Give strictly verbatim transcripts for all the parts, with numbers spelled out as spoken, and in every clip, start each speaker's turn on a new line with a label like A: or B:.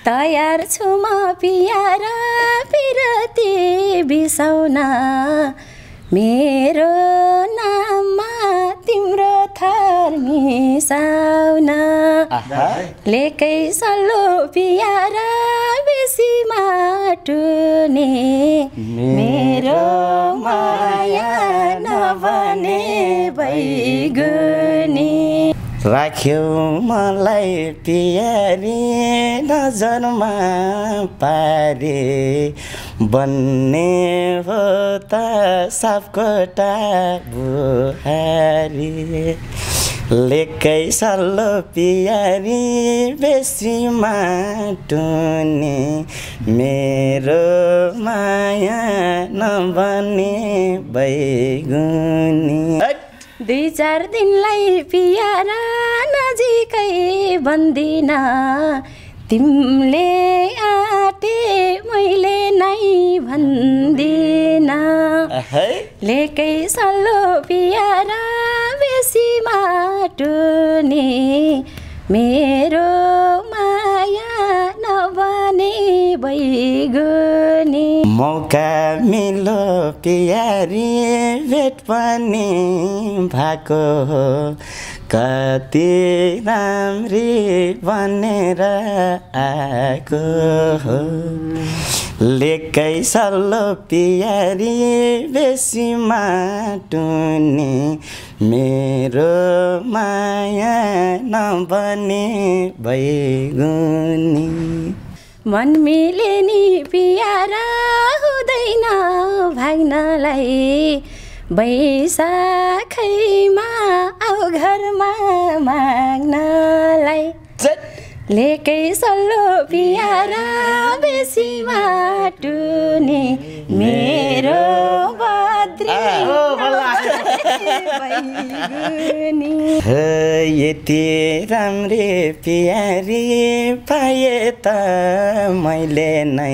A: तयार छु म पियार पिरती बिसाउन मेरो नाममा तिम्रो थर मिसाउन लेकै सल्लो पियार बेसी माटुने मेरो माया नभने बैगुनी
B: राख्यौ मलाई पियारी नजरमा पारे बन्ने हो त सापकोटा बुहारी लेकै सल्लो पियारी बेसी माटुने मेरो माया नभने बैगुनी
A: दुई चार दिनलाई पियार नजिकै बन्दिन तिमीले आटे मैले नै भन्दिन लेकै सल्लो पियार बेसी माटुने मेरो माया नभने बैगुनी
B: मौका मिलो पियारी भेट पनि भएको कति राम्री बनेर आएको हो लेकै सल्लो पियारी बेसी माटुने मेरो माया नभने बैगुनी
A: मन मिले नि पियार हुँदैन भाग्नलाई बैशाखैमा आऊ घरमा माग्नलाई लेकै सल्लो पियार बेसी माटुने मेरो बद्री
B: यति राम्री पियारी पाए त मैले नै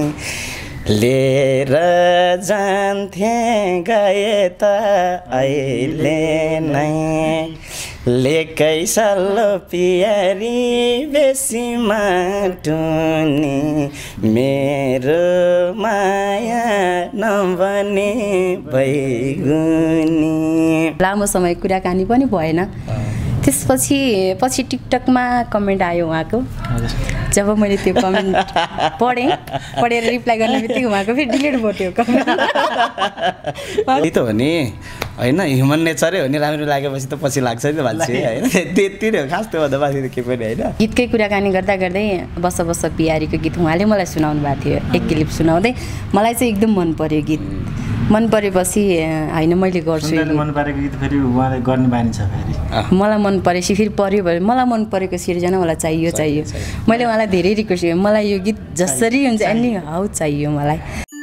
B: लिएर जान्थे गए त अहिले नै लेकै सल्लो पियारी बेसी माटुने मेरो माया नभने बैगुनी
A: लामो समय कुराकानी पनि भएन त्यसपछि पछि टिकटकमा कमेन्ट आयो उहाँको जब मैले त्यो कमेन्ट पढेँ पढेर रिप्लाई गर्ने बित्तिकै उहाँको फेरि डिलिट भयो त्यो कमेन्ट
B: त्यही त हो नि होइन ह्युमन नेचरै हो नि राम्रो लागेपछि त पछि लाग्छ नि त मान्छे होइन त्यति नै हो खास त्योभन्दा माथि त केही पनि होइन
A: गीतकै कुराकानी गर्दा गर्दै बस बस पियारीको गीत उहाँले मलाई सुनाउनु भएको थियो एक क्लिप सुनाउँदै मलाई चाहिँ एकदम मन पर्यो गीत मन परेपछि होइन मैले गर्छु
C: मन परेको गीत फेरि उहाँले गर्ने बानी छ फेरि
A: मलाई मन परेपछि फेरि पर्यो भने मलाई मन परेको सिर्जना मलाई चाहियो चाहियो मैले उहाँलाई धेरै रिक्वेस्ट गरेँ मलाई यो गीत जसरी हुन्छ अनि हौ चाहियो मलाई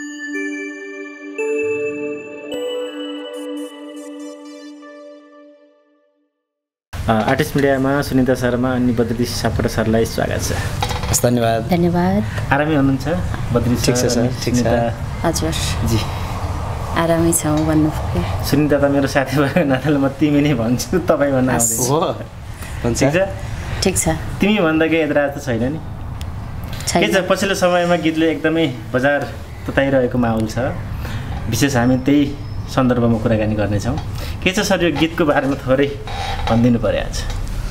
C: आर्टिस्ट मिडियामा सुनिता शर्मा अनि बद्री सापकोटा सरलाई स्वागत छ
B: धन्यवाद
A: धन्यवाद
C: आरामै हुनुहुन्छ बद्री
B: ठिक छ सर ठिक छ
A: हजुर
C: जी
A: आरामै छौँ भन्नु पर्यो
C: सुनिता त मेरो साथी भएको नाताले म तिमी नै भन्छु तपाईँ भन्न आउँदैछ
B: हो
C: ठिक छ
A: ठिक छ
C: तिमी भन्दा केही यथार्थ छैन नि के छ पछिल्लो समयमा गीतले एकदमै बजार तताइरहेको माहौल छ विशेष हामी त्यही सन्दर्भमा कुराकानी गर्नेछौँ के छ सर यो गीतको बारेमा थोरै भनिदिनु पर्यो आज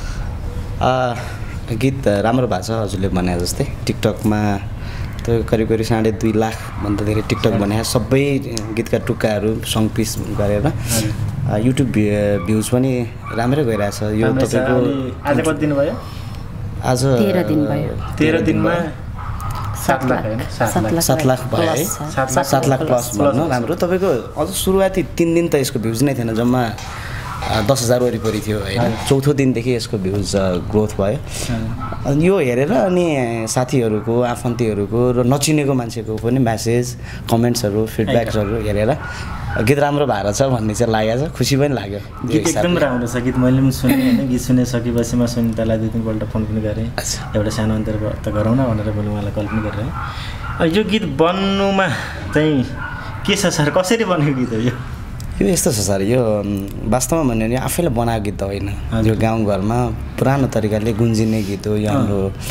B: गीत राम्रो भएको छ हजुरले भने जस्तै टिकटकमा त करिब करिब साढे दुई लाखभन्दा धेरै टिकटक बनाए सबै गीतका टुक्काहरू सङ पिस गरेर युट्युब भ्युज पनि राम्रै गइरहेछ यो तपाईँको
C: आज कति दिन भयो
B: आज
A: तेह्र दिन भयो
C: तेह्र दिनमा सात लाख होइन
B: सात लाख भयो है सात लाख प्लस भन्नु राम्रो तपाईँको अझ सुरुवाती तिन दिन त यसको भ्युज नै थिएन जम्मा दस हजार वरिपरि थियो होइन चौथो दिनदेखि यसको भ्युज ग्रोथ भयो अनि यो हेरेर अनि साथीहरूको आफन्तीहरूको र नचिनेको मान्छेको पनि म्यासेज कमेन्ट्सहरू फिडब्याक्सहरू हेरेर गीत राम्रो भएर छ भन्ने चाहिँ लागेको छ खुसी पनि लाग्यो
C: गीत एकदम राम्रो छ गीत मैले पनि सुनेँ होइन गीत सुनिसकेपछि म सुनितालाई दुई तिनपल्ट फोन पनि गरेँ एउटा सानो अन्तर त गरौँ न भनेर मैले उहाँलाई कल पनि गरेँ यो गीत बन्नुमा चाहिँ के छ सर कसरी बनेको गीत हो यो
B: यो यस्तो छ सर यो वास्तवमा भन्यो भने आफैले बनाएको गीत त होइन यो गाउँघरमा पुरानो तरिकाले गुन्जिने गीत हो यो हाम्रो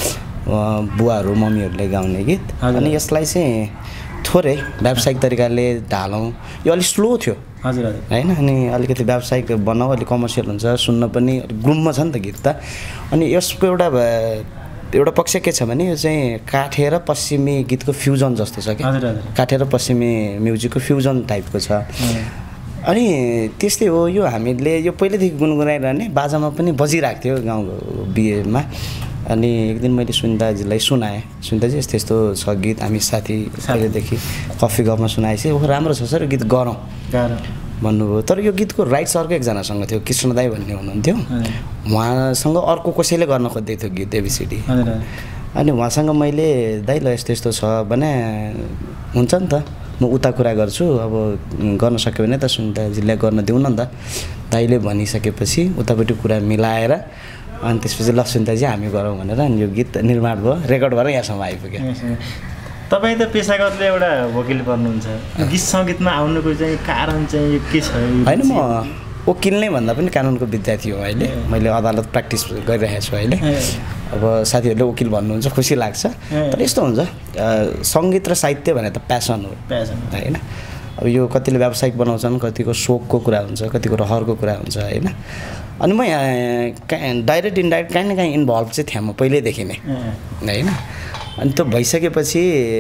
B: बुवाहरू मम्मीहरूले गाउने गीत। अनि यसलाई चाहिँ थोरै व्यावसायिक तरिकाले ढालौँ, यो अलिक स्लो थियो
C: हजुर हजुर
B: होइन, अनि अलिकति व्यावसायिक बनाऊ, अलिक कमर्सियल हुन्छ, सुन्न पनि ग्रुममा छ नि त गीत त। अनि यसको एउटा एउटा पक्ष के छ भने यो चाहिँ काठे र पश्चिमी गीतको फ्युजन जस्तो छ क्या, काठे र पश्चिमी म्युजिकको फ्युजन टाइपको छ। अनि त्यस्तै हो, यो हामीले यो पहिल्यैदेखि गुनगुनाइरहने बाजामा पनि बजिरहेको थियो गाउँको बिहेमा। अनि एक दिन मैले सुनिताजीलाई सुनाएँ, सुनिताजी यस्तो यस्तो छ गीत, हामी साथी पहिलेदेखि कफी कपमा सुनाएपछि ओ राम्रो छ सर गीत गरौँ भन्नुभयो। तर यो गीतको राइट्स अर्को एकजनासँग थियो, कृष्ण दाई भन्ने हुनुहुन्थ्यो, उहाँसँग अर्को कसैले गर्न खोज्दै थियो गीत एबिसिडी। अनि उहाँसँग मैले दाइ ल यस्तो यस्तो छ भने हुन्छ नि त म उता कुरा गर्छु, अब गर्न सक्यो भने त सुनिताजीलाई गर्न दिउँ न त। दाइले भनिसकेपछि उतापट्टि कुरा मिलाएर अनि त्यसपछि ल सुनिताजी हामी गरौँ भनेर अनि यो गीत निर्माण भयो, रेकर्ड भएर यहाँसम्म आइपुग्यो।
C: तपाईँ त पेसागतले एउटा वकिल पर्नुहुन्छ, गीत सङ्गीतमा आउनुको चाहिँ कारण चाहिँ के छ?
B: होइन म वकिल नै भन्दा पनि कानुनको विद्यार्थी हो अहिले, मैले अदालत प्र्याक्टिस गरिरहेको छु अहिले। अब साथीहरूले वकिल भन्नुहुन्छ खुसी लाग्छ, तर यस्तो हुन्छ सङ्गीत र साहित्य भने त प्यासन हो
C: प्यासन
B: होइन। अब यो कतिले व्यावसायिक बनाउँछन्, कतिको सोखको कुरा हुन्छ, कतिको रहरको कुरा हुन्छ होइन। अनि म यहाँ डाइरेक्ट इन्डाइरेक्ट काहीँ न काहीँ इन्भल्भ चाहिँ थिएँ म पहिल्यैदेखि नै होइन। अनि त्यो भइसकेपछि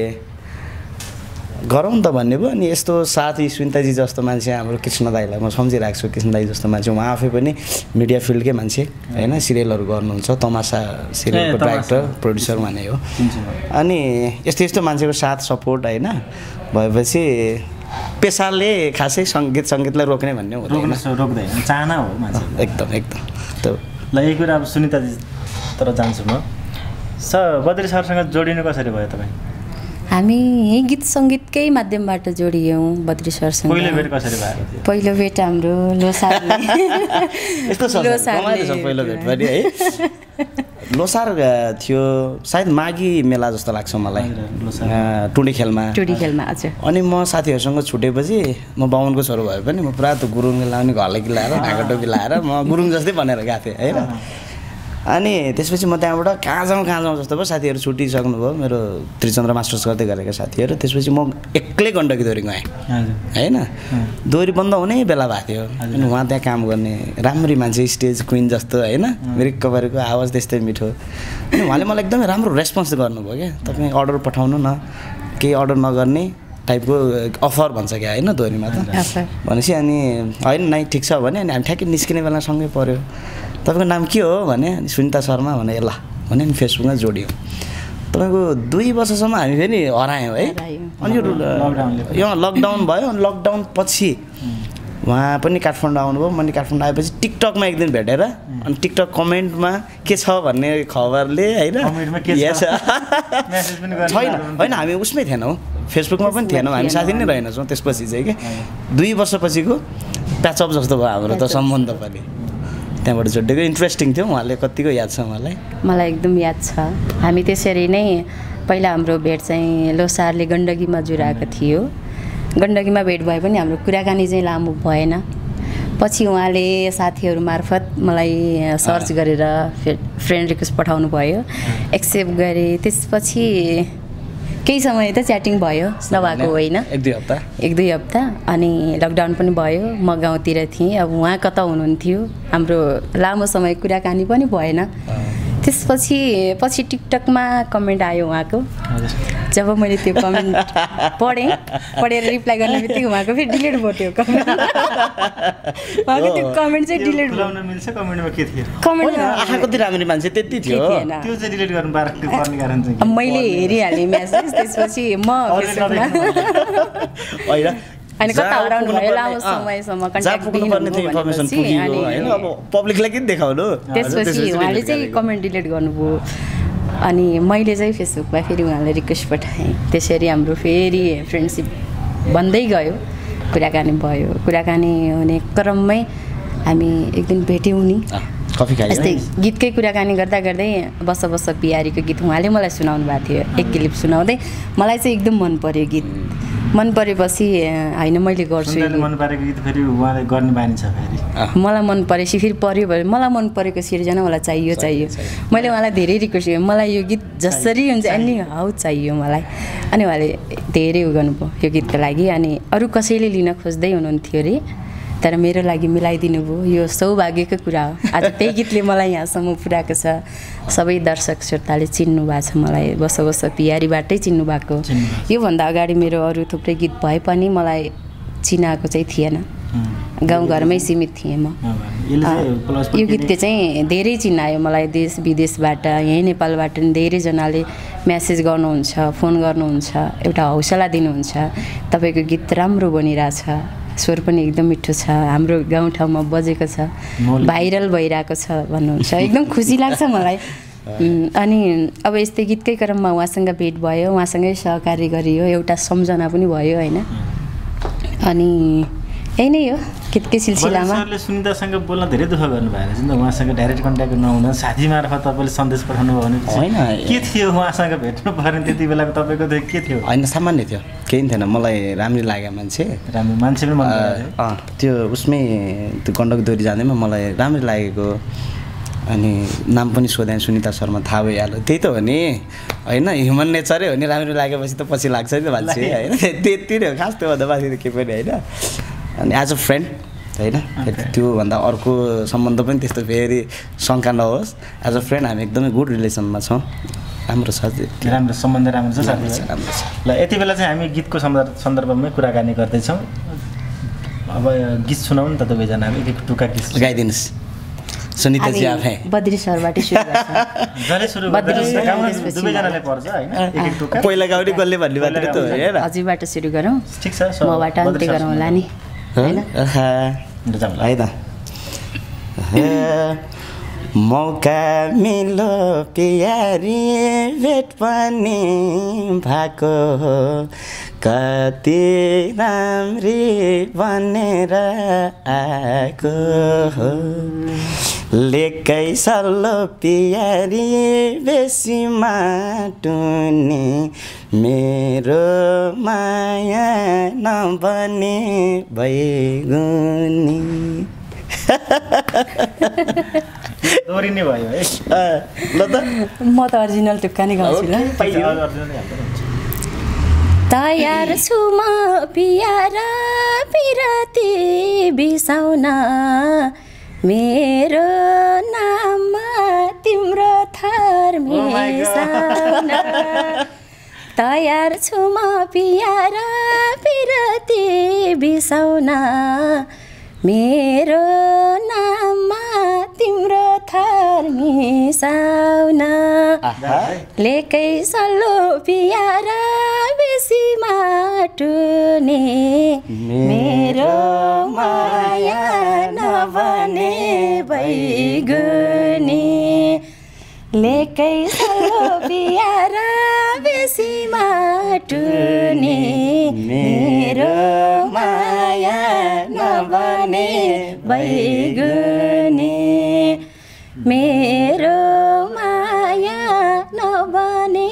B: गरौँ त भन्ने भयो। अनि यस्तो साथी सुनिताजी जस्तो मान्छे हाम्रो कृष्ण दाईलाई म सम्झिरहेको छु, कृष्ण दाई जस्तो मान्छे, उहाँ आफै पनि मिडिया फिल्डकै मान्छे होइन, सिरियलहरू गर्नुहुन्छ, तमासा सिरियलको डाइरेक्टर प्रोड्युसर उहाँ नै हो। अनि यस्तो यस्तो मान्छेको साथ सपोर्ट होइन भएपछि पेसाले खासै सङ्गीत सङ्गीतलाई रोक्ने भन्ने हुँदैन,
C: रोक्दैन, चाहना हो मान्छे
B: एकदम एकदम। त
C: ल यही कुरा अब सुनिताजी तर जान्छु म, स बद्री सरसँग जोडिनु कसरी भयो तपाईँ?
A: हामी यही गीत सङ्गीतकै माध्यमबाट जोडियौँ बद्री सरसँग।
C: पहिलो भेट कसरी भएको थियो?
A: पहिलो भेट हाम्रो लोसारले
B: यस्तो छ पहिलो भेट पनि है, लोसार थियो सायद माघी मेला जस्तो लाग्छ मलाई, टुडी खेलमा
A: टुडी खेलमा हजुर।
B: अनि म साथीहरूसँग छुटेपछि म बाहुनको छोरो भए पनि म पुरा त गुरुङ लाउने घरलाई लाएर ढाका टोपी लाएर म गुरुङ जस्तै बनेर गएको थिएँ होइन। अनि त्यसपछि म त्यहाँबाट कहाँ जाउँ कहाँ जाउँ जस्तो भयो, साथीहरू छुटिसक्नुभयो मेरो त्रिचन्द्र मास्टर्स गर्दै गरेका साथीहरू। त्यसपछि म एक्लै गण्डकी दोहोरी गएँ होइन, दोहोरी बन्द हुनै बेला भएको थियो। अनि उहाँ त्यहाँ काम गर्ने राम्री मान्छे, स्टेज क्विन जस्तो होइन, मिरिक कबरेको आवाज त्यस्तै मिठो। अनि उहाँले मलाई एकदमै राम्रो रेस्पोन्स गर्नुभयो क्या, तपाईँ अर्डर पठाउनु न, केही अर्डर नगर्ने टाइपको अफर भन्छ क्या होइन दोहोरीमा त भनेपछि। अनि होइन नाइ ठिक छ भने अनि हामी ठ्याक्कै निस्किने बेला सँगै पऱ्यो। तपाईँको नाम के हो भने अनि सुनिता शर्मा भने ल भने अनि फेसबुकमा जोडियो। तपाईँको दुई वर्षसम्म हामी फेरि हरायौँ है। अनि यो लकडाउन भयो, अनि लकडाउन पछि उहाँ पनि काठमाडौँ आउनुभयो, मैले काठमाडौँ आएपछि टिकटकमा एक दिन भेटेर अनि टिकटक कमेन्टमा के छ भन्ने खबरले होइन छैन होइन, हामी उसमै थिएनौँ, फेसबुकमा पनि थिएनौँ, हामी साथी नै रहेनछौँ त्यसपछि चाहिँ कि दुई वर्षपछिको प्याचअप जस्तो भयो हाम्रो त सम्बन्ध पनि त्यहाँबाट जोडिएको। इन्ट्रेस्टिङ थियो, उहाँले कतिको याद छ मलाई?
A: मलाई एकदम याद छ। हामी त्यसरी नै पहिला हाम्रो भेट चाहिँ लोसारले गण्डकीमा जुराएको थियो, गण्डकीमा भेट भए पनि हाम्रो कुराकानी चाहिँ लामो भएन। पछि उहाँले साथीहरू मार्फत मलाई सर्च गरेर फ्रेन्ड रिक्वेस्ट पठाउनु भयो, एक्सेप्ट गरेँ। त्यसपछि केही समय त च्याटिङ भयो, नभएको होइन,
B: एक दुई हप्ता
A: एक दुई हप्ता अनि लकडाउन पनि भयो, म गाउँतिर थिएँ। अब उहाँ कता हुनुहुन्थ्यो, हाम्रो लामो समय कुराकानी पनि भएन। त्यसपछि पछि टिकटकमा कमेन्ट आयो उहाँको, जब मैले त्यो कमेन्ट पढेँ, पढेर रिप्लाई गर्ने बित्तिकै उहाँको फेरि डिलिट भयो त्यो कमेन्ट। उहाँको त्यो कमेन्ट चाहिँ डिलिट भयो।
C: मिल्छ कमेन्टमा के थियो?
A: कमेन्ट
B: आँखा कति राम्री मान्छे त्यति थियो,
C: त्यो चाहिँ डिलिट गर्नु पर्ने कारण चाहिँ
A: मैले हेरिहालेँ म्यासेज। त्यसपछि म
B: होइन
A: अनि कता हराउनु भयो, लामो समयसम्म कन्ट्याक्ट दिनुपर्ने थियो
B: होइन, अब पब्लिकलाई के देखाउनु।
A: त्यसपछि उहाँले चाहिँ कमेन्ट डिलिट गर्नुभयो। अनि मैले चाहिँ फेसबुकमा फेरि उहाँलाई रिक्वेस्ट पठाएँ, त्यसरी हाम्रो फेरि फ्रेन्डसिप बन्दै गयो, कुराकानी भयो। कुराकानी हुने क्रममै हामी एक दिन भेट्यौँ नि, यस्तै गीतकै कुराकानी गर्दा गर्दै बस बस पियारीको गीत उहाँले मलाई सुनाउनु भएको थियो, एक क्लिप सुनाउँदै मलाई चाहिँ एकदम मन पर्यो गीत। मन परेपछि होइन मैले गर्छु
C: मन परेको गीत फेरि उहाँले गर्ने बानी छ फेरि
A: मलाई मन परेपछि फेरि पर्यो भने मलाई मन परेको सिर्जना मलाई चाहियो चाहियो मैले उहाँलाई धेरै रिक्वेस्ट गरेँ मलाई यो गीत जसरी हुन्छ अनि हौ चाहियो मलाई अनि उहाँले धेरै उ गर्नुभयो यो गीतको लागि अनि अरू कसैले लिन खोज्दै हुनुहुन्थ्यो अरे तर मेरो लागि मिलाइदिनु भयो यो सौभाग्यको कुरा हो आज त्यही गीतले मलाई यहाँसम्म पुऱ्याएको छ सबै दर्शक श्रोताले चिन्नु भएको छ मलाई बस बस पियारीबाटै चिन्नु भएको योभन्दा अगाडि मेरो अरू थुप्रै गीत भए पनि मलाई चिनाएको चाहिँ थिएन गाउँघरमै सीमित थिएँ म यो गीतले चाहिँ धेरै चिनायो मलाई देश विदेशबाट यहीँ नेपालबाट पनि धेरैजनाले म्यासेज गर्नुहुन्छ फोन गर्नुहुन्छ एउटा हौसला दिनुहुन्छ तपाईँको गीत राम्रो बनिरहेछ स्वर पनि एकदम मिठो छ हाम्रो गाउँठाउँमा बजेको छ भाइरल भइरहेको छ भन्नुहुन्छ एकदम खुसी लाग्छ मलाई अनि अब यस्तै गीतकै क्रममा उहाँसँग भेट भयो उहाँसँगै सहकार्य गरियो एउटा सम्झना पनि भयो होइन अनि यही नै हो गीतकै सिलसिलामा
C: सुनितासँग बोल्न धेरै दुःख गर्नु भएर चाहिँ उहाँसँग डाइरेक्ट कन्ट्याक्ट नहुन साथी मार्फत तपाईँले सन्देश पठाउनु भयो भने
B: होइन
C: के थियो उहाँसँग भेट्नु पर्ने त्यति बेलाको तपाईँको त्यो के थियो
B: होइन सामान्य थियो केही थिएन मलाई राम्रै लाग्यो मान्छे
C: राम्रो मान्छे पनि मन
B: अँ त्यो उसमै त्यो गण्डक दोहोरी जाँदैमा मलाई राम्रै लागेको अनि नाम पनि सोधेँ सुनिता शर्मा थाहा भइहाल्यो त्यही त हो नि होइन ह्युमन नेचरै हो नि राम्रो लागेपछि त पछि लाग्छ नि त मान्छे होइन त्यति नै हो खास त्योभन्दा माथि त केही पनि होइन अनि एज अ फ्रेन्ड होइन त्योभन्दा अर्को सम्बन्ध पनि त्यस्तो फेरि शङ्का नहोस् एज अ फ्रेन्ड हामी एकदमै गुड रिलेसनमा छौँ राम्रो छ
C: राम्रो सम्बन्ध राम्रो छ साथी
B: राम्रो छ
C: ल यति बेला चाहिँ हामी गीतको सन्दर्भमै कुराकानी गर्दैछौँ अब गीत सुनाउँ नि त दुवैजनाले एक एक टुक्का गीत
B: गाइदिनुहोस् सुनिताजी आफै
A: बद्री सरबाटै सुरु गर्छ
C: जसले सुरु गर्छ दुवैजनाले पर्छ होइन एक एक टुक्का
B: पहिला गाउने कसले भन्ने मात्रै त हो हैन
A: हजुरबाट सुरु गरौँ
C: ठिक छ
A: मबाट अन्त्य गरौँ होला नि हैन
B: है त मौका मिलो प्यारी भेट पनि भएको कति राम्री बनेर आएको हो लेकै सल्लो प्यारी बेसी माटुनी मेरो माया नबने भइगुनी
C: दोहोरी नै भयो है
B: ल त
A: म त ओरिजिनल टुक्का नै गाउँछु ल तयार छु म पियारा पिरती बिसाउन मेरो नाममा तिम्रो थर मिसाउन तयार छु म पियारा पिरती बिसाउन मेरो नाममा तिम्रो थर मिसाउन लेकै सल्लो पियारा बेसी माटुने मेरो माया नबने भइगुनी लेकै सल्लो पियारा बेसी माटुने मेरो माया नबने भइगुनी मेरो माया नबने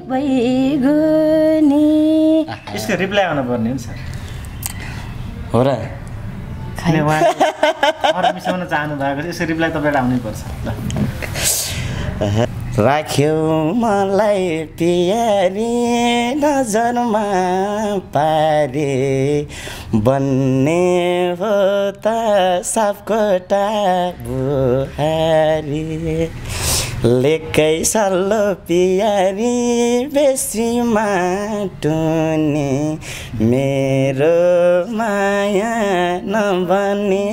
A: भइगुनी
C: यसको रिप्लाई आउनु पर्ने हुन्छ
B: हो र
C: किन उहाँ अरू मिसाउन चाहनु भएको यसको रिप्लाई तपाईँलाई आउनै पर्छ ल
B: राख्यौ मलाई प्यारी नजरमा पारे बन्ने हो त सापकोटा बुहारी लेकै सल्लो प्यारी बेसी माटुने मेरो माया नबने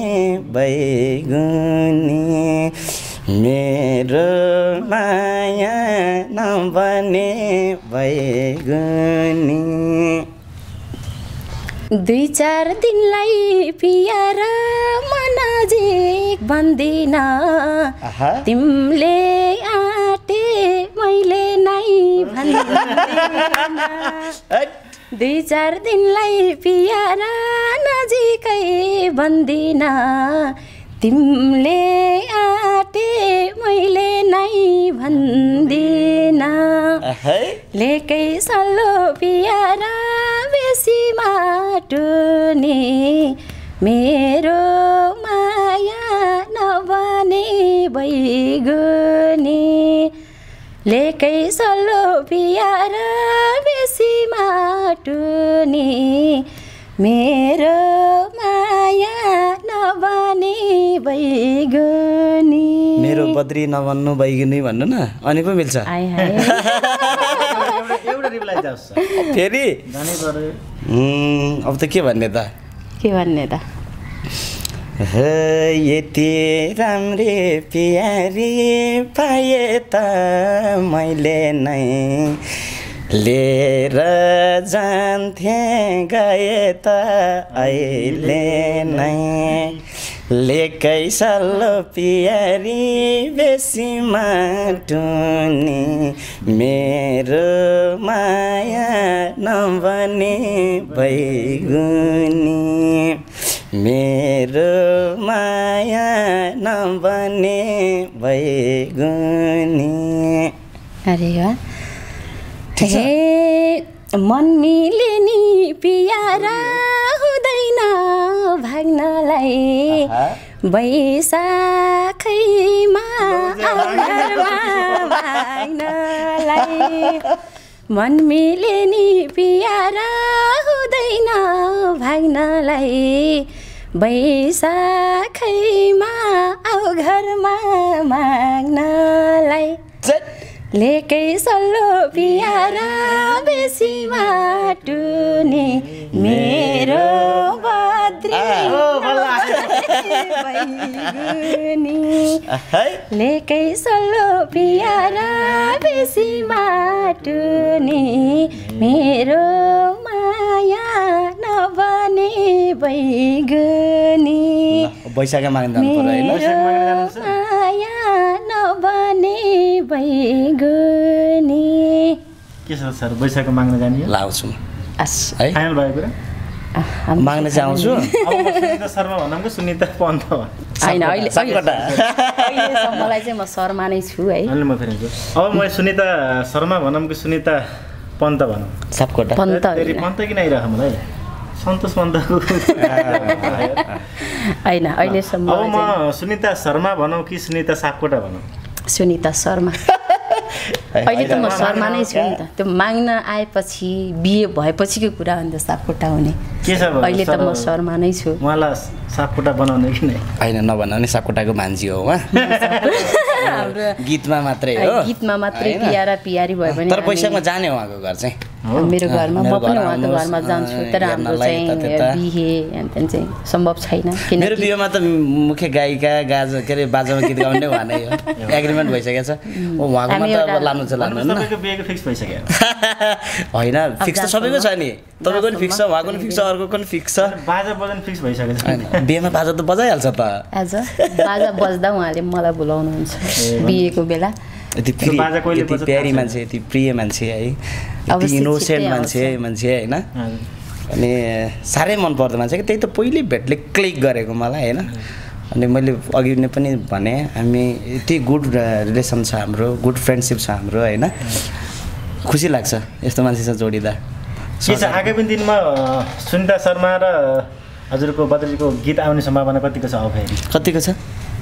B: भइगुनी मेरो माया नबने भइगुनी
A: दुई चार दिनलाई पियारा म नजिक बन्दिन तिमीले आँटे मैले नै भन्दिन दुई चार दिनलाई पियारा नजिकै बन्दिन तिमीले आटे मैले नै भन्दिन लेकै सल्लो पियारा बेसी माटुनी मेरो माया नबने बैगुनी लेकै सल्लो पियारा बेसी माटुनी मेरो माया नबने बैगुनी
B: मेरो बद्री नभन्नु बैगुनी भन्नु न अनि पो मिल्छ
C: एउटा रिप्लाई जाओस्
B: फेरि अब त के भन्ने त
A: के भन्ने त
B: यति राम्री प्यारी पाए त मैले नै लिएर जान्थे गए त अहिले नै लेकै सल्लो पियारी बेसी माटुनी मेरो माया नबने बैगुनी मेरो माया नबने बैगुनी
A: अरे वाह हे मन मिले नि पियारा हुँदैन भाग्नलाई बैशाखैमा घरमा भाग्नलाई मन मिले नि पियारा हुँदैन भाग्नलाई बैशाखैमा आऊ घरमा माग्नलाई लेकै सल्लो पियारा बेसी माटुनी मेरो बद्री बैगुनी लेकै सल्लो पियारा बेसी माटुनी मेरो माया नबने बैगुनी
B: बैशाखा माग्न जानु पर्यो हैन
A: माया नबने बैगुनी
C: के छ सर बैशाखा माग्न जाने
B: लाउँछु
A: अस
B: है
C: फाइनल भयो कुरा
B: माग्न चाहिँ आउँछु
C: अब म सुनिता शर्मा भनौँ कि सुनिता पन्त
A: हैन अहिले अहिलेसम्मलाई चाहिँ म शर्मा नै छु है
C: अहिले म फेरि अब म सुनिता शर्मा भनौँ कि सुनिता पन्त भनौँ
B: सापकोटा
A: पन्त
C: फेरि पन्त किन आइरह मलाई सन्तोष पन्तको
A: हैन अहिलेसम्म
C: अब म सुनिता शर्मा भनौँ कि सुनिता सापकोटा भनौँ
A: सुनिता शर्मा अहिले त म शर्मा नै छु नि त त्यो माग्न आएपछि बिहे भएपछिको कुरा हो नि त सापकोटा हुने
C: के छ
A: अहिले त म शर्मा नै छु
C: उहाँलाई सापकोटा बनाउने कि नै
B: हैन नभन नि सापकोटाको मान्छे हो उहाँ
A: हाम्रो
B: गीतमा मात्रै हो
A: गीतमा मात्रै पियारा पियारी भयो भने
B: तर बैशाखमा जाने उहाँको घर चाहिँ
A: मेरो घरमा म पनि उहाँको घरमा जान्छु तर हाम्रो चाहिँ बिहे अनि चाहिँ सम्भव छैन
B: मेरो बिहेमा त मुख्य गायिका गाज के अरे बाजामा गीत गाउने उहाँ नै हो एग्रिमेन्ट भइसकेको छ ओ उहाँकोमा त अब लानु छ लानु न
C: तपाईँको बिहेको फिक्स भइसक्यो
B: होइन फिक्स त सबैको छ नि तपाईँको पनि फिक्स छ उहाँको पनि फिक्स छ अर्को पनि फिक्स छ
C: बाजा बजाउनु फिक्स भइसकेको छ
B: बिहेमा बाजा त बजाइहाल्छ त
A: आज बाजा बज्दा उहाँले मलाई बोलाउनुहुन्छ बिहेको बेला
B: यति प्यारी मान्छे यति प्रिय मान्छे है यति इनोसेन्ट मान्छे मान्छे होइन अनि साह्रै मन पर्दो मान्छे कि त्यही त पहिल्यै भेटले क्लिक गरेको मलाई होइन अनि मैले अघि नै पनि भने हामी यति गुड रिलेसन छ हाम्रो गुड फ्रेन्डसिप छ हाम्रो होइन खुसी लाग्छ यस्तो मान्छेसँग जोडिँदा
C: के छ आगामी दिनमा सुनिता शर्मा र हजुरको बद्रीको गीत आउने सम्भावना कतिको छ अब फेरि
B: कतिको छ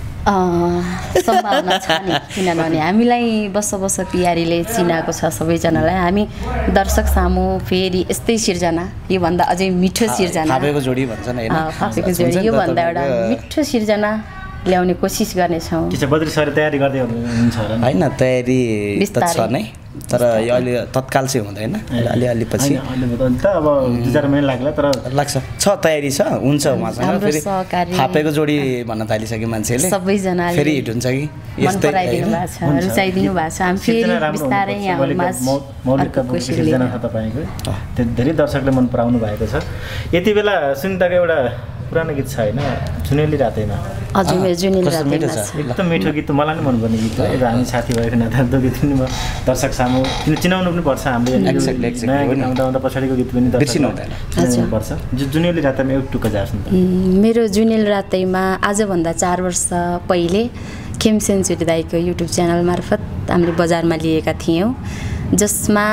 A: सम्भावना छ नि किनभने हामीलाई बस बस पियारीले चिनाएको छ सबैजनालाई हामी दर्शक सामु फेरि यस्तै सिर्जना योभन्दा अझै मिठो सिर्जना
B: फापेको जोडी भन्छन् हैन
A: फापेको जोडी योभन्दा एउटा मिठो सिर्जना ल्याउने कोसिस गर्नेछौँ
C: के छ बद्री सर तयारी गर्दै हुनुहुन्छ होला
B: हैन तयारी त छ नै तर यो अलि तत्काल चाहिँ हुँदैन अलि अलि पछि
C: त अब दुई चार महिना लाग्ला तर
B: लाग्छ छ तयारी छ हुन्छ उहाँसँग फेरि फापेको जोडी भन्न थालिसक्यो मान्छेले
A: सबैजनाले
B: फेरि हिट हुन्छ कि
A: यस्तै रुचाइदिनु भएको छ रुचाइदिनु भएको छ हामी फेरि बिस्तारै यहाँमा
C: मौलिक सिर्जना छ तपाईँको त्यो धेरै दर्शकले मन पराउनु भएको छ यति बेला सुनिताको एउटा पुरानो गीत छ होइन जुनेली रातैमा
A: हजुर मेरो जुनेली रातैमा छ
C: एकदम मिठो गीत मलाई नै मनपर्ने गीत हो हामी साथी भएको नाता त्यो गीत पनि म दर्शक सामु किन चिनाउनु पनि पर्छ हामीले नयाँ गीत आउँदा आउँदा पछाडिको गीत पनि दर्शक पर्छ जुनेली रातैमा एउटा टुक्का जाओस् न त
A: मेरो जुनेली रातैमा आजभन्दा चार वर्ष पहिले खेम सेन्चुरी दाईको युट्युब च्यानल मार्फत हामीले बजारमा लिएका थियौँ जसमा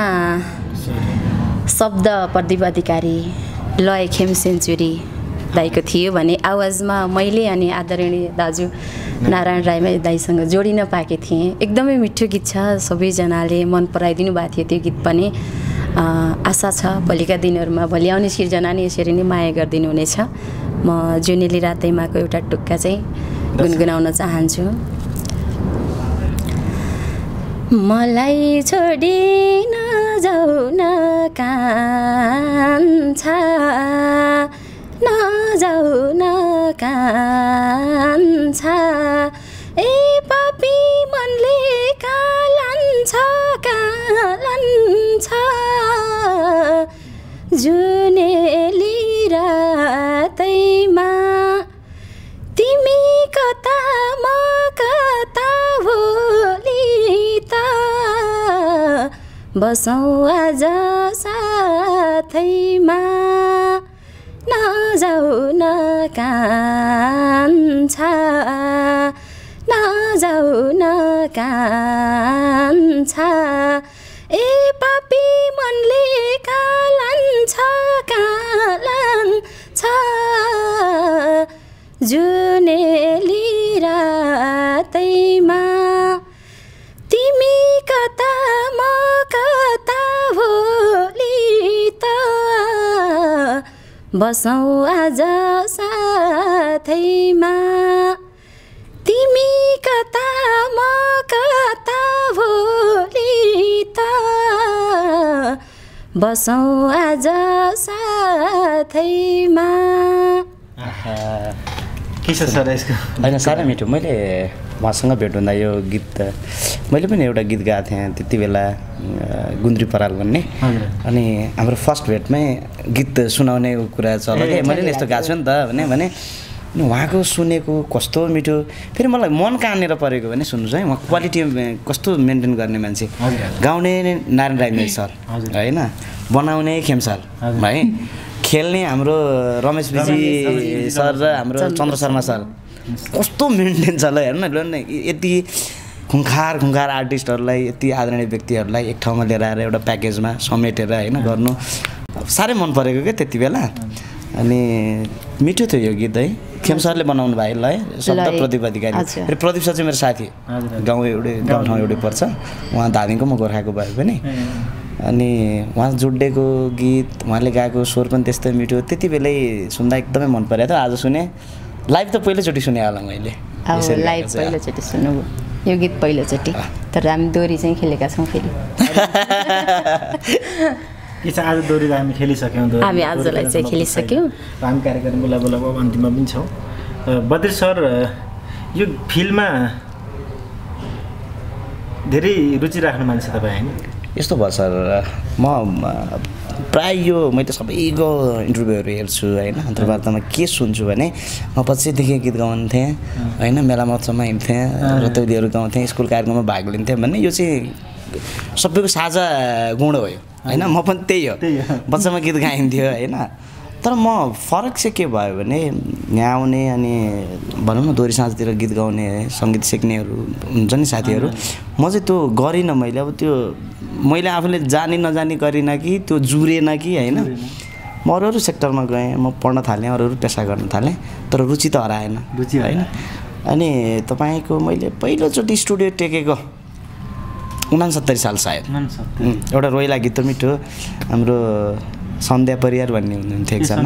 A: शब्द प्रदीप अधिकारी लय खेम सेन्चुरी दाईको थियो भने आवाजमा मैले अनि आदरणीय दाजु नारायण राई दाईसँग जोडिन पाएकी थिएँ एकदमै मिठो गीत छ सबैजनाले मन पराइदिनु भएको थियो त्यो गीत पनि आशा छ भोलिका दिनहरूमा भोलि आउने सिर्जना नि यसरी नै माया गरिदिनु हुनेछ म जुनेली रातैमाको एउटा टुक्का चाहिँ गुनगुनाउन चाहन्छु मलाई छोडी नजाऊ न कान्छा नजाऊ न कान्छा ए पापी मनले कालान्छ कालान्छ जुनेली रातैमा तिमी कता म कता भोलि त बसौँ आज साथैमा नजाऊ न कान्छा नजाऊ न कान्छा ए पापी मनले कालान्छ कालान्छ जुनेली रातैमा तिमी कता म कता भोलि त बसौँ आज साथैमा तिमी कता म कता भोलि त बसौँ आज साथैमा
C: के छ सर यसको
B: होइन साह्रै मिठो मैले उहाँसँग भेट हुँदा यो गीत मैले पनि एउटा गीत गाएको थिएँ त्यति बेला गुन्द्री पराल भन्ने अनि हाम्रो फर्स्ट भेटमै गीत सुनाउने कुरा चल्यो कि मैले पनि यस्तो गाएको छु नि त भने भने उहाँको सुनेको कस्तो मिठो फेरि मलाई मन कहाँनिर परेको भने सुन्नुहोस् है उहाँ क्वालिटी कस्तो मेन्टेन गर्ने मान्छे गाउने नारायण राई सर होइन बनाउने खेमसाल है खेल्ने हाम्रो रमेश विजी सर र हाम्रो चन्द्र शर्मा सर कस्तो मेन्टेन छ ल हेर्नु न यति खुङ्खार खुङ्खार आर्टिस्टहरूलाई यति आदरणीय व्यक्तिहरूलाई एक ठाउँमा लिएर आएर एउटा प्याकेजमा समेटेर होइन गर्नु साह्रै मन परेको क्या त्यति बेला अनि मिठो थियो यो गीत है खेम सरले बनाउनु भयो ल है शब्द प्रदीप अधिकारी फेरि प्रदीप सर चाहिँ मेरो साथी गाउँ एउटै गाउँठाउँ एउटै पर्छ उहाँ धादिङको म गोर्खाको भए पनि अनि उहाँ जोडिएको गीत उहाँले गाएको स्वर पनि त्यस्तै मिठो त्यति बेलै सुन्दा एकदमै मन परेको थियो आज सुने लाइभ त पहिलोचोटि सुने होला मैले
A: लाइभ पहिलोचोटि सुन्नु यो गीत पहिलोचोटि तर हामी दोरी चाहिँ खेलेका छौँ फेरि
C: के छ आज दोरी हामी खेलिसक्यौँ
A: हामी आजलाई चाहिँ खेलिसक्यौँ
C: हामी कार्यक्रम बोला बोला अन्तिममा पनि छौँ बद्री सर यो फिल्डमा धेरै रुचि राख्नु मान्छे तपाईँ होइन
B: यस्तो भयो सर म प्राय यो मैले सबैको इन्टरभ्यूहरू हेर्छु होइन अन्तर्वार्तामा के सुन्छु भने म पछिदेखि गीत गाउँथेँ होइन मेला महोत्सवमा हिँड्थेँ रतौलीहरू गाउँथेँ स्कुल कार्यक्रममा भाग लिन्थेँ भन्ने यो चाहिँ सबैको साझा गुण हो होइन म पनि त्यही हो बच्चामा गीत गाइन्थ्यो होइन तर म फरक चाहिँ के भयो भने यहाँ आउने अनि भनौँ न दोहोरी साँझतिर गीत गाउने सङ्गीत सिक्नेहरू हुन्छ नि साथीहरू म चाहिँ त्यो गरिनँ मैले अब त्यो मैले आफूले जानी नजानी गरिनँ कि त्यो जुरेन कि होइन म अरू अरू सेक्टरमा गएँ म पढ्न थालेँ अरू अरू पेसा गर्न थालेँ तर रुचि त हराएन
C: रुचि
B: होइन अनि तपाईँको मैले पहिलोचोटि स्टुडियो टेकेको उनासत्तरी साल सायद एउटा रोइला गीत त मिठो हाम्रो सन्ध्या परियार भन्ने हुनुहुन्थ्यो एकजना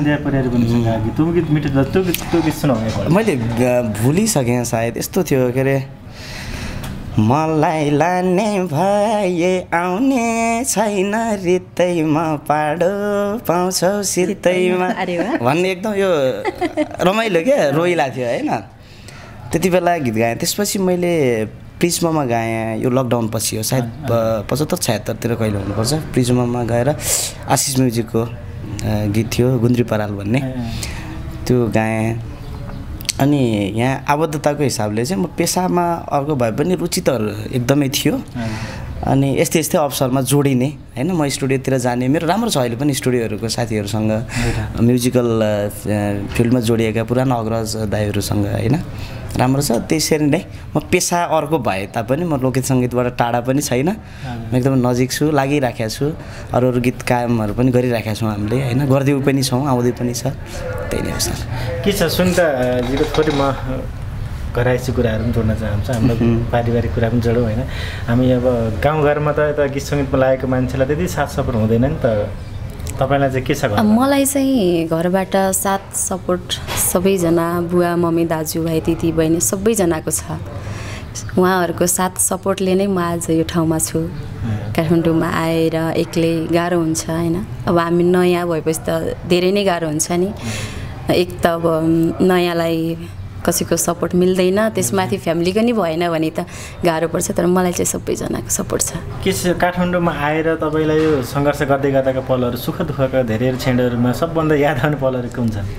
B: मैले भुलिसकेँ सायद यस्तो थियो के अरे मलाई लाने भए आउने छैन रित्तैमा पाडो पाउँछौ सित्तैमा भन्ने एकदम यो रमाइलो क्या रोइला थियो होइन त्यति बेला गीत गाएँ त्यसपछि मैले प्रिज्मामा गाएँ यो लकडाउन पछि हो सायद पचहत्तर छयत्तरतिर कहिले हुनुपर्छ प्रिज्मामा गएर आशिष म्युजिकको गीत थियो गुन्द्री पराल भन्ने त्यो गाएँ। अनि यहाँ आबद्धताको हिसाबले चाहिँ म पेसामा अर्को भए पनि रुचि त एकदमै थियो। अनि यस्तै यस्तै अवसरमा जोडिने होइन, म स्टुडियोतिर जाने, मेरो राम्रो छ अहिले पनि स्टुडियोहरूको साथीहरूसँग, म्युजिकल फिल्डमा जोडिएका पुरानो अग्रज दाइहरूसँग होइन, राम्रो छ। त्यसरी नै म पेसा अर्को भए तापनि म लोकगीत सङ्गीतबाट टाढा पनि छैन, म एकदम नजिक छु, लागिराखेको छु। अरू अरू गीत कायमहरू पनि गरिराखेका छौँ हामीले होइन, गरिदिउ पनि छौँ, आउँदै पनि छ। त्यही नै हो सर।
C: के छ सुनिताजीको थोरै म घराइसी कुराहरू पनि जोड्न चाहन्छु, हाम्रो पारिवारिक कुरा पनि जोडौँ होइन। हामी अब गाउँघरमा त यता गीत सङ्गीतमा लागेको मान्छेलाई त्यति साथ सपोर्ट हुँदैन नि त, तपाईँलाई चाहिँ के छ?
A: मलाई चाहिँ घरबाट साथ सपोर्ट सबैजना, बुवा मम्मी दाजुभाइ दिदी बहिनी सबैजनाको छ। उहाँहरूको साथ सपोर्टले नै म आज यो ठाउँमा छु। काठमाडौँमा आएर एक्लै गाह्रो हुन्छ होइन, अब हामी नयाँ भएपछि त धेरै नै गाह्रो हुन्छ नि। एक त अब नयाँलाई कसैको सपोर्ट मिल्दैन, त्यसमाथि फ्यामिलीको नि भएन भने त गाह्रो पर्छ। तर मलाई चाहिँ सबैजनाको सपोर्ट छ।
C: के छ काठमाडौँमा आएर तपाईँलाई यो सङ्घर्ष गर्दै गर्दाका पलहरू, सुख दुःखका धेरै क्षणहरूमा सबभन्दा याद आउने पलहरू कुन छन्?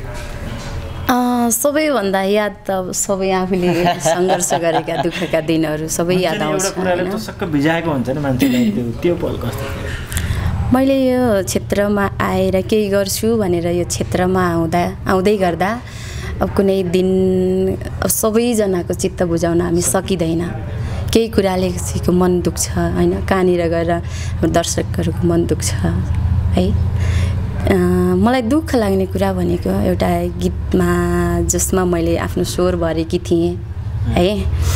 A: सबैभन्दा याद त सबै आफूले सङ्घर्ष गरेका दुःखका दिनहरू सबै याद आउँछ।
C: टुक्क भिजाएको हुन्छ नि मान्छेलाई, त्यो त्यो पल कस्तो थियो?
A: मैले यो क्षेत्रमा आएर केही गर्छु भनेर यो क्षेत्रमा आउँदा आउँदै गर्दा अब कुनै दिन अब सबैजनाको चित्त बुझाउन हामी सकिँदैन। केही कुराले कसैको मन दुख्छ होइन, कहाँनिर गएर दर्शकहरूको मन दुख्छ है। मलाई दुःख लाग्ने कुरा भनेको एउटा गीतमा जसमा मैले आफ्नो स्वर भरेकी थिएँ है,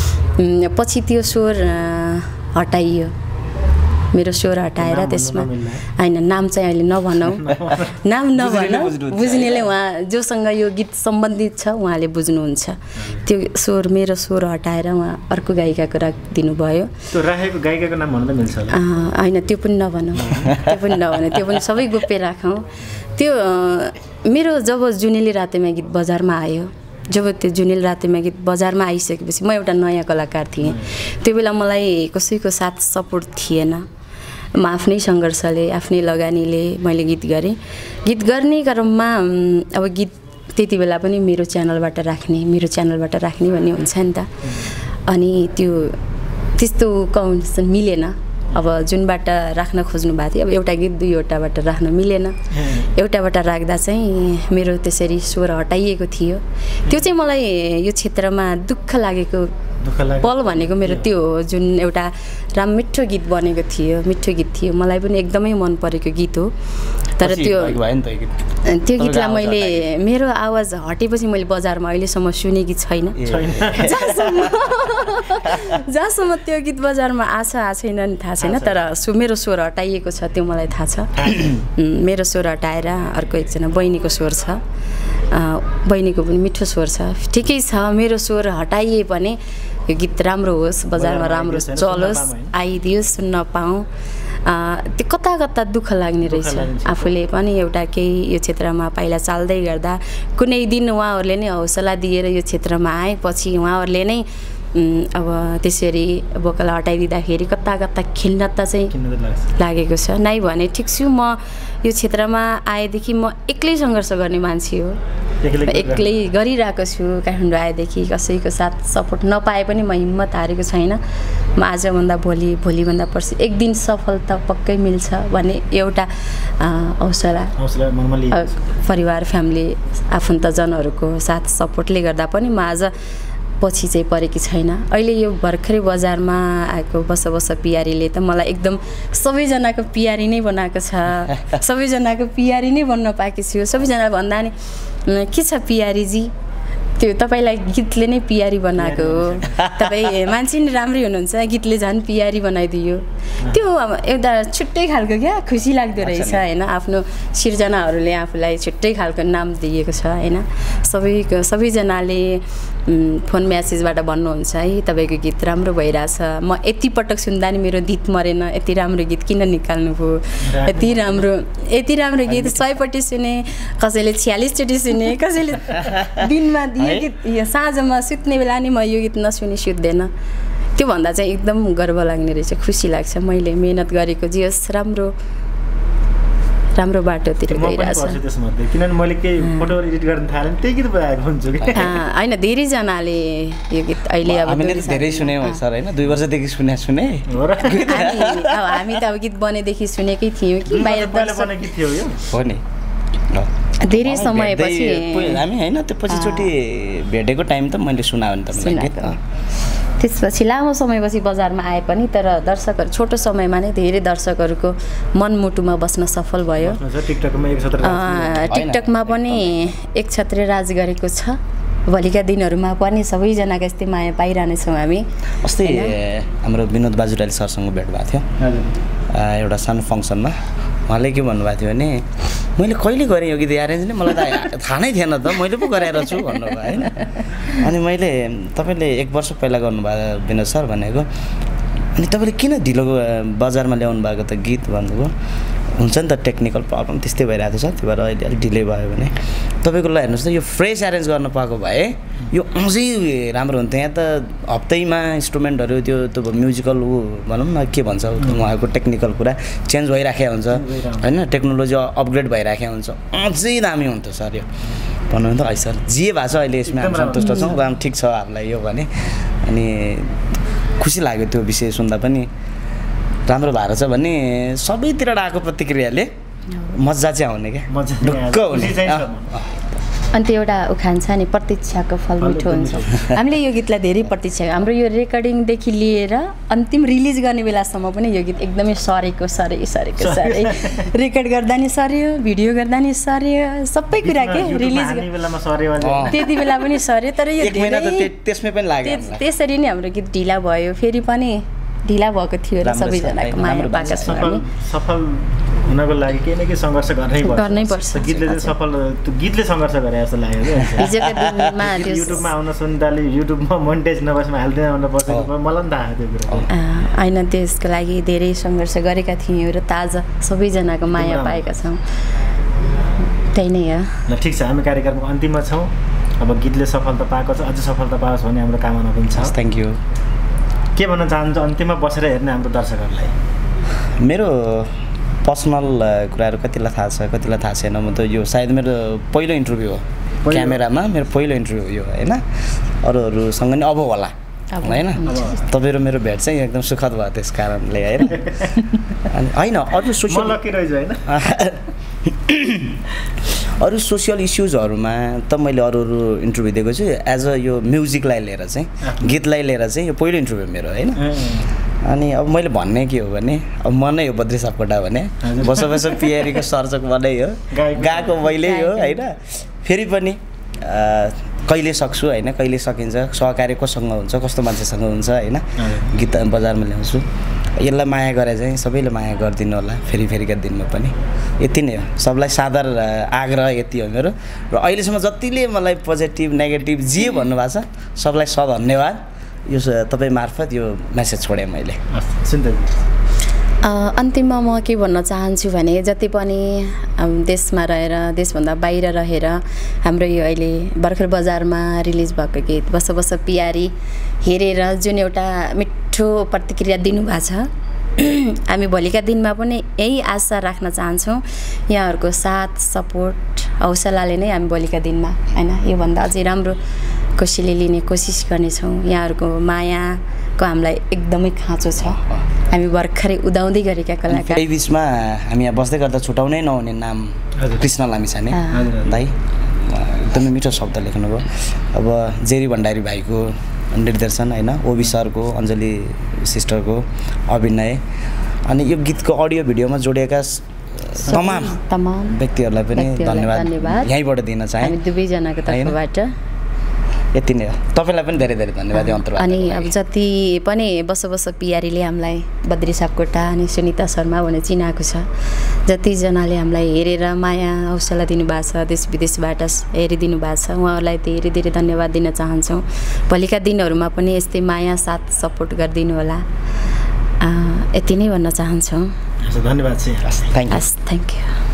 A: पछि त्यो स्वर हटाइयो, मेरो स्वर हटाएर त्यसमा होइन, नाम चाहिँ अहिले नभनौँ, नाम नभनौँ, बुझ्नेले उहाँ जोसँग यो गीत सम्बन्धित छ उहाँले बुझ्नुहुन्छ। त्यो स्वर मेरो स्वर हटाएर उहाँ अर्को गायिकाको राखिदिनुभयो।
C: त्यो राखेको गायिकाको नाम भन्दा मिल्छ होला?
A: होइन त्यो पनि नभनौँ, त्यो पनि नभनौँ, त्यो पनि सबै गोप्य राखौँ। त्यो मेरो जब जुनेली रातेमा गीत बजारमा आयो, जब त्यो जुनेली रातेमा गीत बजारमा आइसकेपछि म एउटा नयाँ कलाकार थिएँ। त्यो बेला मलाई कसैको साथ सपोर्ट थिएन, म आफ्नै सङ्घर्षले आफ्नै लगानीले मैले गीत गरेँ। गीत गर्ने क्रममा अब गीत त्यति बेला पनि मेरो च्यानलबाट राख्ने मेरो च्यानलबाट राख्ने भन्ने हुन्छ नि त। अनि त्यो त्यस्तो कम्युनिकेसन मिलेन। अब जुनबाट राख्न खोज्नु भएको थियो, अब एउटा गीत दुईवटाबाट राख्न मिलेन। एउटाबाट राख्दा चाहिँ मेरो त्यसरी स्वर हटाइएको थियो। त्यो चाहिँ मलाई यो क्षेत्रमा दुःख लागेको पल भनेको मेरो त्यो हो, जुन एउटा राम मिठो गीत बनेको थियो, मिठो गीत थियो, मलाई पनि एकदमै मन परेको गीत हो। तर त्यो त्यो गीतलाई मैले मेरो आवाज हटेपछि मैले बजारमा अहिलेसम्म सुनेकी छैन। जहाँसम्म जहाँसम्म त्यो गीत बजारमा आछ आएको छैन नि थाहा छैन, तर सु मेरो स्वर हटाइएको छ त्यो मलाई थाहा छ। मेरो स्वर हटाएर अर्को एकजना बहिनीको स्वर छ, बहिनीको पनि मिठो स्वर छ। ठिकै छ, मेरो स्वर हटाइए पनि यो गीत राम्रो होस्, बजारमा राम्रो चलोस्, आइदियोस्, सुन्न पाऊँ। त्यो कता कता दुःख लाग्ने रहेछ। आफूले पनि एउटा केही यो क्षेत्रमा पाइला चाल्दै गर्दा कुनै दिन उहाँहरूले नै हौसला दिएर यो क्षेत्रमा आए, पछि उहाँहरूले नै अब त्यसरी बोकल हटाइदिँदाखेरि कता कता खिन्नता चाहिँ लागेको छ। नै भने ठिक छु, म यो क्षेत्रमा आएदेखि म एक्लै सङ्घर्ष गर्ने मान्छे हो, एक्लै गरिरहेको छु। काठमाडौँ आएदेखि कसैको साथ सपोर्ट नपाए पनि म हिम्मत हारेको छैन। म आजभन्दा भोलि, भोलिभन्दा पर्सि एक दिन सफलता पक्कै मिल्छ भन्ने एउटा हौसला परिवार, फ्यामिली, आफन्तजनहरूको साथ सपोर्टले गर्दा पनि म आज पछि चाहिँ परेकी छैन। अहिले यो भर्खरै बजारमा आएको बस बस पियारीले त मलाई एकदम सबैजनाको पियारी नै बनाएको छ। सबैजनाको पियारी नै बन्न पाएकी छु। सबैजना भन्दा नि के छ पियारीजी, त्यो तपाईँलाई गीतले नै पियारी बनाएको हो, तपाईँ मान्छे नि राम्रै हुनुहुन्छ, गीतले झन् पियारी बनाइदियो। त्यो अब एउटा छुट्टै खालको क्या खुसी लाग्दो रहेछ होइन। आफ्नो सिर्जनाहरूले आफूलाई छुट्टै खालको नाम दिएको छ होइन। सबैको सबैजनाले फोन म्यासेजबाट भन्नुहुन्छ है तपाईँको गीत राम्रो भइरहेछ, म यति पटक सुन्दा नि मेरो गीत मरेन, यति राम्रो गीत किन निकाल्नुभयो, यति राम्रो यति राम्रो गीत सयपट्टि सुने, कसैले छ्यालिसचोटि सुने, कसैले दिनमा दिए गीत, यो साँझमा सुत्ने बेला नि म यो गीत नसुनी सुत्दैन। त्यो भन्दा चाहिँ एकदम गर्व लाग्ने रहेछ, खुसी लाग्छ। मैले मेहनत गरेको जे होस् राम्रो राम्रो बाटोतिर गइरहेछ।
C: किनभने मैले केही फोटो एडिट गर्न थालेँ त्यही गीत बजाएको हुन्छु कि
A: होइन धेरैजनाले यो गीत अहिले अब
B: हामीले धेरै सुन्यौँ सर होइन दुई वर्षदेखि सुने सुने
A: अब हामी त अब गीत बनेदेखि सुनेकै थियौँ कि बाहिर
B: हो नि
A: धेरै समयपछि
B: हामी होइन त्यो पछिचोटि भेटेको टाइम त मैले सुनाएँ नि तपाईँलाई गीत।
A: त्यसपछि लामो समयपछि बजारमा आए पनि तर दर्शकहरू छोटो समयमा नै धेरै दर्शकहरूको मनमुटुमा बस्न सफल भयो। टिकटकमा पनि एक छत्रे राज गरेको छ। भोलिका दिनहरूमा पनि सबैजनाको यस्तै माया पाइरहनेछौँ हामी।
B: अस्ति हाम्रो विनोद बाजुराली सरसँग भेट भएको थियो एउटा सानो फङ्सनमा। उहाँले के भन्नुभएको थियो भने मैले कहिले गरेँ यो गीत एरेन्ज नै मलाई त थाहा नै थिएन त मैले पो गराएर छु भन्नुभयो होइन। अनि मैले तपाईँले एक वर्ष पहिला गर्नुभयो विनोद सर भनेको अनि तपाईँले किन ढिलो बजारमा ल्याउनु भएको त गीत भन्नुभयो। हुन्छ नि त टेक्निकल प्रब्लम त्यस्तै भइरहेको छ त्यो भएर अहिले अलिक ढिलै भयो भने तपाईँको ल हेर्नुहोस् त यो फ्रेस एरेन्ज गर्न पाएको भए यो अझै राम्रो हुन्थ्यो। यहाँ त हप्तैमा इन्स्ट्रुमेन्टहरू त्यो त्यो म्युजिकल ऊ भनौँ न के भन्छ उहाँको टेक्निकल कुरा चेन्ज भइराखेको हुन्छ होइन टेक्नोलोजी अपग्रेड भइराखेको हुन्छ अझै दामी हुन्थ्यो सर यो भन्नुहुन्छ है सर जे भएको छ अहिले यसमा हामी सन्तुष्ट छौँ राम ठिक छ हामीलाई यो भने। अनि खुसी लाग्यो त्यो विषय सुन्दा पनि राम्रो भएर छ भने सबैतिर आएको प्रतिक्रियाले मजा चाहिँ आउने क्या ढुक्क हुने।
A: अनि त्यो एउटा उखान छ नि प्रतीक्षाको फल मिठो हुन्छ। हामीले यो गीतलाई धेरै प्रतीक्षा हाम्रो यो रेकर्डिङदेखि लिएर अन्तिम रिलिज गर्ने बेलासम्म पनि यो गीत एकदमै सरेको सरे सरेको सरे रेकर्ड गर्दा नि सर्यो भिडियो गर्दा नि सर्यो सबै कुरा के रिलिज त्यति बेला पनि सर्यो तर यो
B: त्यसमै पनि लाग्यो
A: त्यसरी नै हाम्रो गीत ढिला भयो फेरि पनि ढिला भएको थियो र सबैजनाको माया पाएका छौँ हामी।
C: सफल हुनको लागि केही न केही सङ्घर्ष गर्नै पर्छ
A: गर्नै पर्छ
C: गीतले चाहिँ सफल त्यो गीतले सङ्घर्ष गरे जस्तो लाग्यो
A: हिजोको दिनमा
C: युट्युबमा आउन सुन्दाले युट्युबमा मोनिटाइज नभएसम्म हाल्दैन भनेर बसेको मलाई पनि थाहा त्यो कुरा
A: होइन त्यसको लागि धेरै सङ्घर्ष गरेका थियौँ र ताजा सबैजनाको माया पाएका छौँ त्यही नै हो।
C: ल ठिक छ हामी कार्यक्रमको अन्तिममा छौँ अब गीतले सफलता पाएको छ अझ सफलता पाओस् भन्ने हाम्रो कामना पनि छ।
B: Thank you.
C: के भन्न चाहन्छ अन्तिममा बसेर हेर्ने हाम्रो दर्शकहरूलाई?
B: मेरो पर्सनल कुराहरू कतिलाई थाहा छ कतिलाई थाहा छैन म त यो सायद मेरो पहिलो इन्टरभ्यू हो क्यामेरामा मेरो पहिलो इन्टरभ्यू हो यो होइन अरूहरूसँग नि अब होला होइन तपाईँ र मेरो भेट चाहिँ एकदम सुखद भयो त्यस कारणले होइन। अनि होइन अरू सोसियल अरू सोसियल इस्युजहरूमा त मैले अरू अरू इन्टरभ्यू दिएको छु एज अ यो म्युजिकलाई लिएर चाहिँ गीतलाई लिएर चाहिँ यो पहिलो इन्टरभ्यू मेरो होइन। अनि अब मैले भन्ने के हो भने अब म नै हो बद्री सापकोटा भने बसो बसो पियारीको सर्जक म नै हो गएको मैले हो होइन। फेरि पनि कहिले सक्छु होइन कहिले सकिन्छ सहकार्य कोसँग हुन्छ कस्तो मान्छेसँग हुन्छ होइन गीत बजारमा ल्याउँछु यसलाई माया गरे चाहिँ सबैले माया गरिदिनु होला फेरि फेरिका दिनमा पनि यति नै हो। सबलाई सादर आग्रह यति हो मेरो र अहिलेसम्म जतिले मलाई पोजिटिभ नेगेटिभ जे भन्नुभएको छ सबलाई सधन्यवाद। यो तपाईँ मार्फत यो मेसेज छोडेँ मैले।
A: अन्तिममा म के भन्न चाहन्छु भने जति पनि देशमा रहेर देशभन्दा बाहिर रहेर हाम्रो यो अहिले भर्खर बजारमा रिलिज भएको गीत बस बस पियारी हेरेर जुन एउटा मिठो प्रतिक्रिया दिनुभएको छ हामी भोलिका दिनमा पनि यही आशा राख्न चाहन्छौँ। यहाँहरूको साथ सपोर्ट हौसलाले नै हामी भोलिका दिनमा होइन योभन्दा अझै राम्रो कोसिले लिने कोसिस गर्नेछौँ। यहाँहरूको मायाको हामीलाई एकदमै खाँचो छ। हामी भर्खरै उदाउँदै गरेका कलाकार
B: यही बिचमा हामी यहाँ बस्दै गर्दा छुटाउनै नहुने नाम कृष्ण लामिछाने दाइ एकदमै मिठो शब्द लेख्नुभयो। अब जेरी भण्डारी भाइको निर्देशन होइन ओबी सरको अञ्जली सिस्टरको अभिनय अनि यो गीतको अडियो भिडियोमा जोडिएका तमाम
A: तमाम
B: व्यक्तिहरूलाई पनि धन्यवाद यहीँबाट दिन चाहे
A: हामी दुवैजनाको तर्फबाट
B: यति नै हो। तपाईँलाई पनि धेरै धेरै धन्यवाद अन्तर्वाद।
A: अनि अब जति पनि बसो बसो पियारीले हामीलाई बद्री सापकोटा अनि सुनिता शर्मा भनेर चिनाएको छ जतिजनाले हामीलाई हेरेर माया हौसला दिनुभएको छ देश विदेशबाट हेरिदिनु भएको छ उहाँहरूलाई धेरै धेरै धन्यवाद दिन चाहन्छौँ। भोलिका दिनहरूमा पनि यस्तै माया साथ सपोर्ट गरिदिनु होला यति नै भन्न चाहन्छौँ।
C: धन्यवाद।
B: Thank you
A: thank you.